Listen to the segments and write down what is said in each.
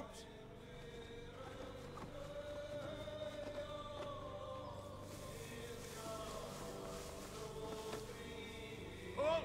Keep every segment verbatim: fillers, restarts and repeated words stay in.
troops! Halt!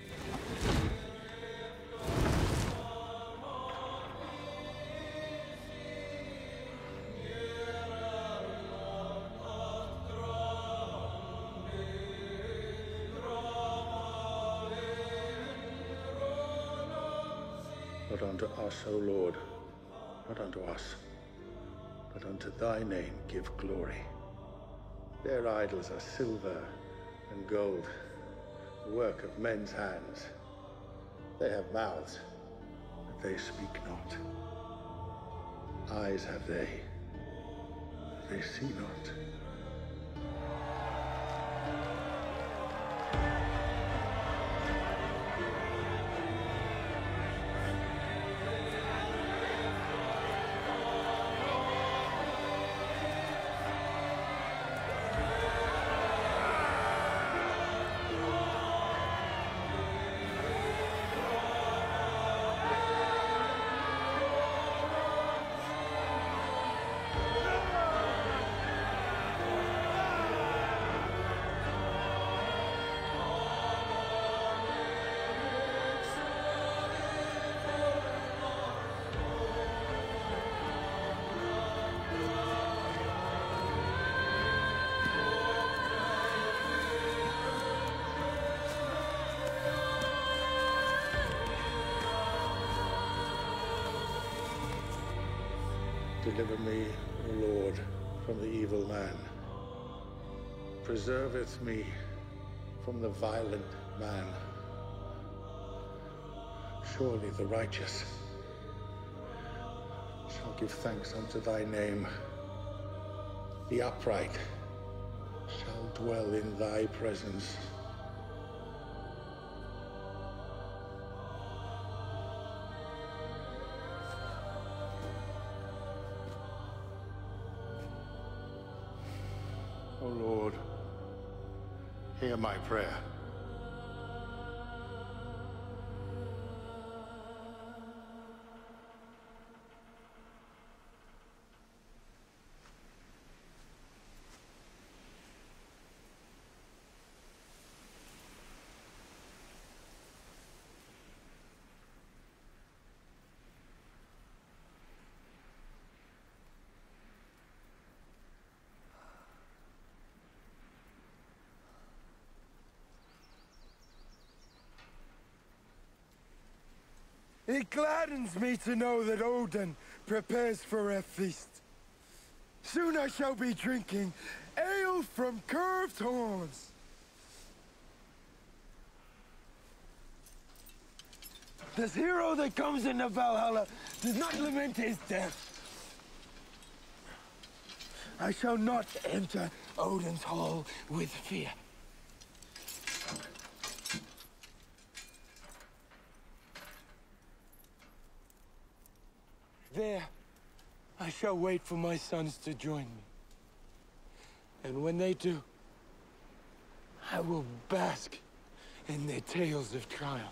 Not unto us, O Lord, not unto us, but unto thy name give glory. Their idols are silver and gold, the work of men's hands. They have mouths, but they speak not. Eyes have they, but they see not. Deliver me, O Lord, from the evil man. Preserveth me from the violent man. Surely the righteous shall give thanks unto thy name. The upright shall dwell in thy presence. O Lord, hear my prayer. It gladdens me to know that Odin prepares for a feast. Soon I shall be drinking ale from curved horns. This hero that comes into Valhalla does not lament his death. I shall not enter Odin's hall with fear. There, I shall wait for my sons to join me. And when they do, I will bask in their tales of triumph.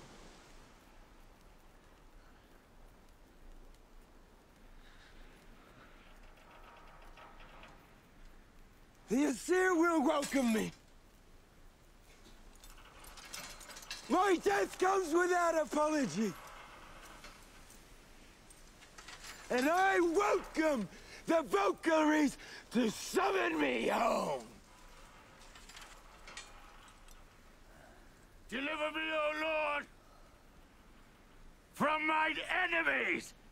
The Aesir will welcome me. My death comes without apology. And I welcome the Valkyries to summon me home. Deliver me, O Lord, from mine enemies!